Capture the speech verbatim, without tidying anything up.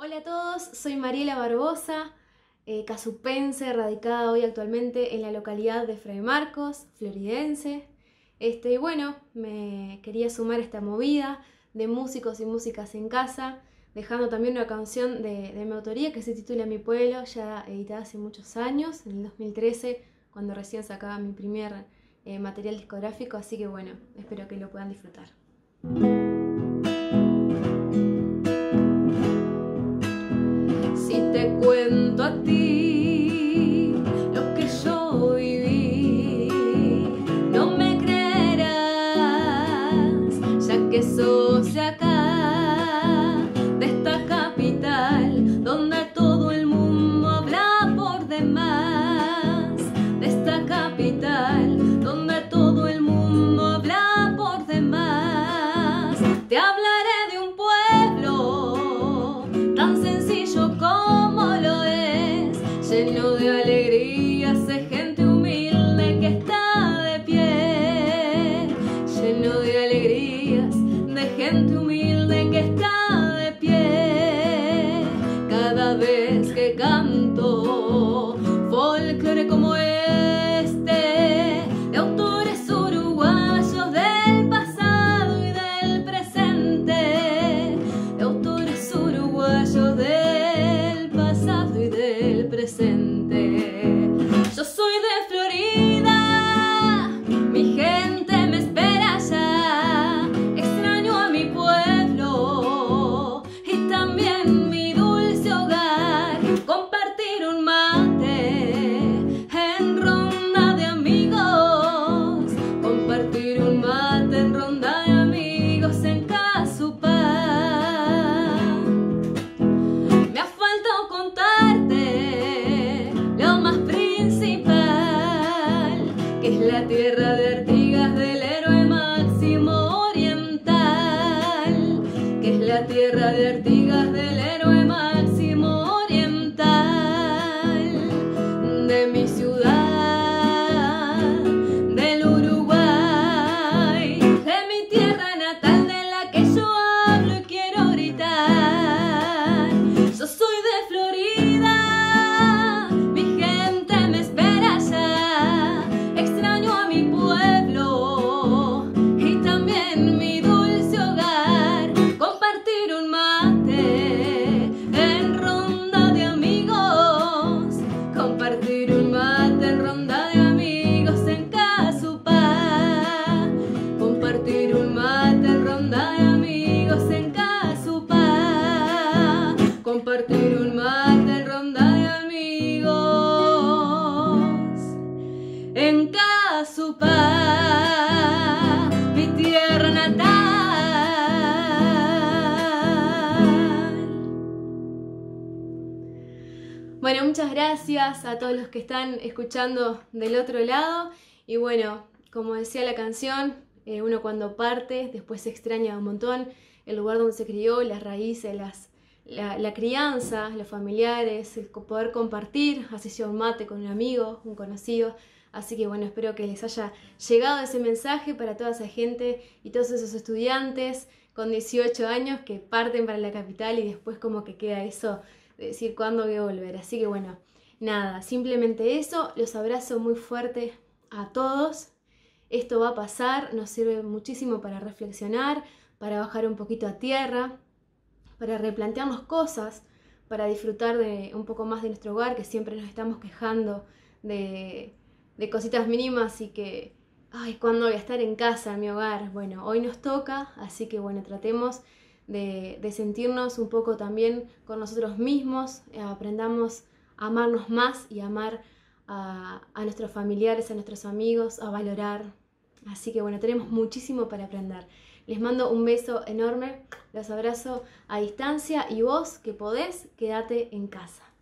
Hola a todos, soy Mariela Barbosa, eh, casupense, radicada hoy actualmente en la localidad de Fray Marcos, floridense. Este, y bueno, me quería sumar a esta movida de músicos y músicas en casa, dejando también una canción de, de mi autoría que se titula Mi Pueblo, ya editada hace muchos años, en el dos mil trece, cuando recién sacaba mi primer eh, material discográfico, así que bueno, espero que lo puedan disfrutar. Si te cuento a ti lo que yo viví, no me creerás, ya que sos de acá, de esta capital, donde todo el mundo habla por demás, de esta capital, donde todo el mundo habla por demás. Te hablaré de un pueblo tan sencillo como lo es, lleno de alegrías, de gente humilde que está de pie, lleno de alegrías, de gente humilde que está de pie. Cada vez que canto folclore como este, de autores uruguayos del pasado y del presente, de autores uruguayos del pasado y del presente. Yo soy de Florida, mi gente me espera allá, extraño a mi pueblo y también mi dulce hogar, compartir un mate en ronda de amigos, compartir un mate en ronda de amigos en Casupá. Me ha faltado contarte lo más principal, que es la tierra de Artigas del héroe Máximo Oriental, que es la tierra de Artigas del héroe Máximo Oriental, de mi ciudad, del Uruguay, de mi tierra natal, de la que yo hablo y quiero gritar. Yo soy de Florida, mi gente me espera allá, extraño a mi pueblo y también mi dulce hogar, compartir un mate en ronda de amigos, compartir un mate en ronda de amigos en Casupá, compartir un mate en ronda de amigos en Casupá, compartir un mate en ronda de amigos en Casupá, mi tierra natal. Bueno, muchas gracias a todos los que están escuchando del otro lado. Y bueno, como decía la canción, eh, uno cuando parte después se extraña un montón el lugar donde se crió, las raíces, las, la, la crianza, los familiares, el poder compartir, así sea un mate con un amigo, un conocido. Así que bueno, espero que les haya llegado ese mensaje para toda esa gente y todos esos estudiantes con dieciocho años que parten para la capital y después como que queda eso de decir cuándo voy a volver. Así que bueno, nada, simplemente eso. Los abrazo muy fuerte a todos. Esto va a pasar, nos sirve muchísimo para reflexionar, para bajar un poquito a tierra, para replantearnos cosas, para disfrutar de un poco más de nuestro hogar, que siempre nos estamos quejando de, de cositas mínimas y que, ay, ¿cuándo voy a estar en casa, en mi hogar? Bueno, hoy nos toca, así que bueno, tratemos de, de sentirnos un poco también con nosotros mismos, eh, aprendamos a amarnos más y a amar a, a nuestros familiares, a nuestros amigos, a valorar. Así que bueno, tenemos muchísimo para aprender. Les mando un beso enorme, los abrazo a distancia y vos que podés, quédate en casa.